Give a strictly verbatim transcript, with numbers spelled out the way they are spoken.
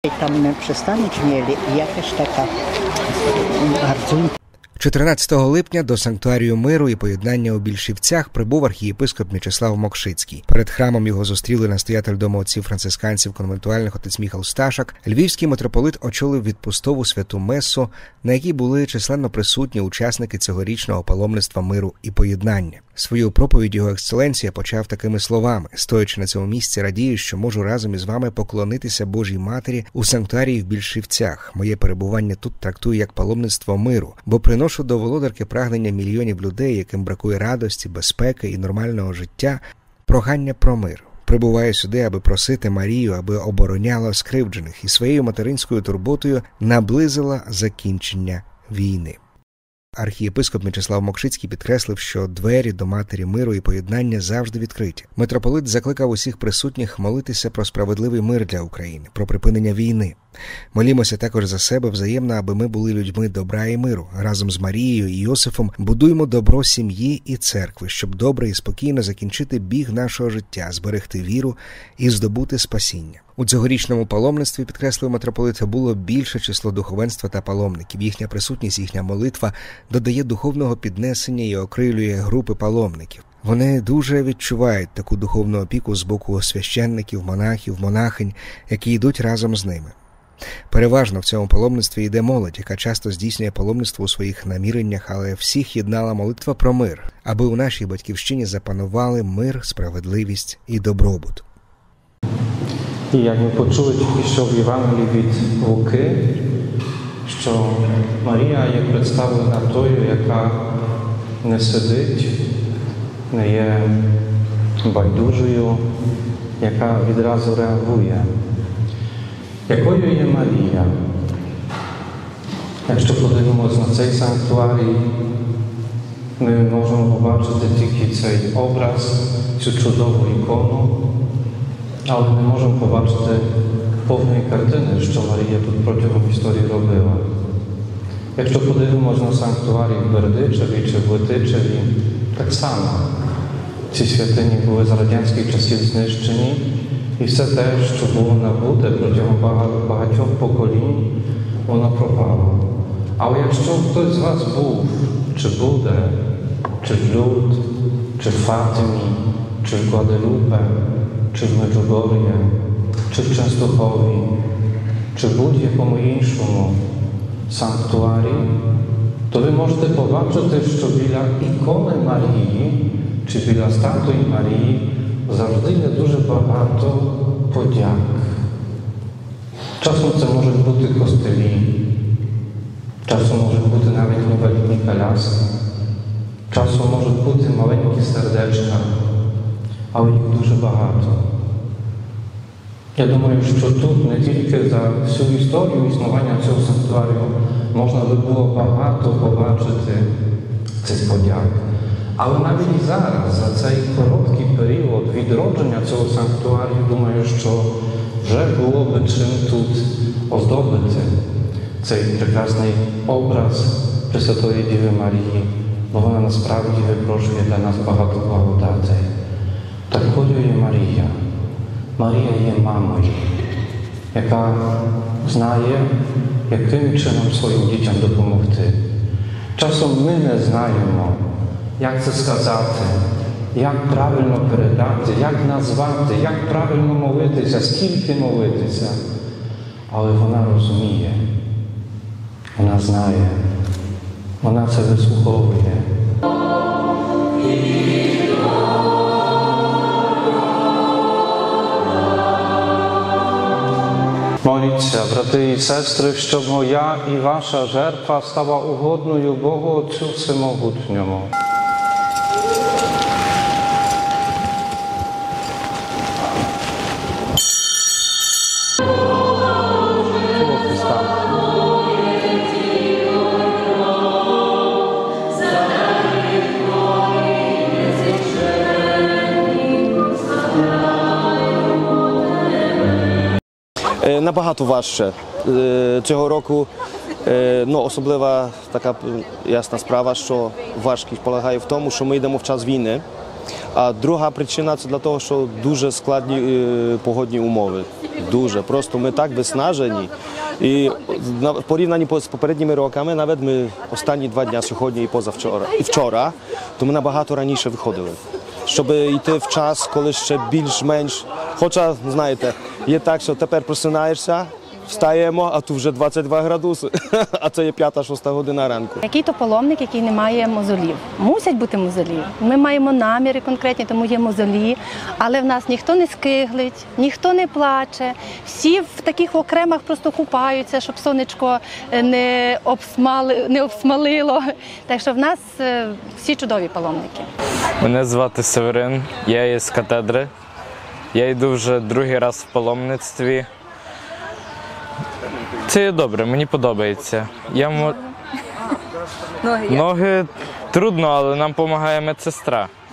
Tam przystanąć mieli jakaś taka bardzo. чотирнадцятого липня до санктуарію миру і поєднання у Більшівцях прибув архієпископ Мічеслав Мокшицький. Перед храмом його зустріли настоятель дому отців францисканців конвентуальних отець Міхал Сташак. Львівський митрополит очолив відпустову святу месу, на якій були численно присутні учасники цьогорічного паломництва миру і поєднання. Свою проповідь його ексцеленція почав такими словами: «Стоячи на цьому місці, радію, що можу разом із вами поклонитися Божій Матері у санктуарії в Більшівцях. Моє перебування тут трактую як паломництво миру, бо приношу до володарки прагнення мільйонів людей, яким бракує радості, безпеки і нормального життя, прохання про мир. Прибуваю сюди, аби просити Марію, аби обороняла скривджених і своєю материнською турботою наблизила закінчення війни». Архієпископ Мічеслав Мокшицький підкреслив, що двері до Матері миру і поєднання завжди відкриті. Митрополит закликав усіх присутніх молитися про справедливий мир для України, про припинення війни. Молімося також за себе взаємно, аби ми були людьми добра і миру. Разом з Марією і Йосифом будуємо добро сім'ї і церкви, щоб добре і спокійно закінчити біг нашого життя, зберегти віру і здобути спасіння. У цьогорічному паломництві, підкреслив митрополит, було більше число духовенства та паломників. Їхня присутність, їхня молитва додає духовного піднесення і окрилює групи паломників. Вони дуже відчувають таку духовну опіку з боку священників, монахів, монахинь, які йдуть разом з ними. Переважно в цьому паломництві йде молодь, яка часто здійснює паломництво у своїх наміреннях, але всіх єднала молитва про мир, аби у нашій батьківщині запанували мир, справедливість і добробут. І як ми почули тільки що в Євангелії від Луки, що Марія є представлена тою, яка не сидить, не є байдужою, яка відразу реагує. Якою є Марія? Якщо подивимося на цей санктуарій, ми можемо побачити тільки цей образ, цю чудову ікону, але не можемо побачити повної картини, що Марія тут протягом історії робила. Якщо подивимося на санктуарій в Бердичеві чи в Летичеві, так само. Ці святині були за радянських часів знищені, і все те, що було набуте протягом багатьох поколінь, воно пропало. Але якщо хтось з вас був, чи буде, чи в Люд, чи в Фатимі, чи в Гваделупе, чи в Меджугор'ї, чи в Częstochowie, чи в будь-якому іншому санктуарі, то ви можете побачити, що біля ікони Марії, чи біля статуї Марії завжди є дуже багато подяк. Часом це можуть бути костелі, часом можуть бути навіть інвалідні коляски, часом можуть бути маленькі сердечка, але їх дуже багато. Я думаю, що тут не тільки за всю історію існування цього санктуарію можна би було багато побачити цих подяк. Але навіть і зараз, за цей короткий період відродження цього санктуарію, думаю, що вже було би чим тут оздобити цей прекрасний образ Пресвятої Діви Марії, бо вона насправді випрошує для нас багато благодатей. Такою є Марія. Марія є мамою, яка знає, яким чином своїм дітям допомогти. Часом ми не знаємо, як це сказати, як правильно передати, як назвати, як правильно молитися, скільки молитися. Але вона розуміє, вона знає, вона це вислуховує. Моліться, брати і сестри, щоб моя і ваша жертва стала угодною Богу Отцю Всемогутньому. Набагато важче. Цього року ну, особлива така ясна справа, що важкість полягає в тому, що ми йдемо в час війни. А друга причина це для того, що дуже складні е, погодні умови. Дуже. Просто ми так виснажені. І на в порівнянні з попередніми роками, навіть ми останні два дні, сьогодні і позавчора, і вчора, то ми набагато раніше виходили. Щоб йти в час, коли ще більш-менш, хоча, знаєте, є так, що тепер просинаєшся, встаємо, а тут вже двадцять два градуси, а це є п'ята-шоста година ранку. Який то паломник, який не має мозолів? Мусять бути мозолі. Ми маємо наміри конкретні, тому є мозолі, але в нас ніхто не скиглить, ніхто не плаче, всі в таких окремах просто купаються, щоб сонечко не, обсмали, не обсмалило. Так що в нас е, всі чудові паломники. Мене звати Северин, я є з катедри. Я йду вже другий раз в паломництві. Це є добре, мені подобається. Я мо... Ноги. Ноги трудно, але нам допомагає медсестра.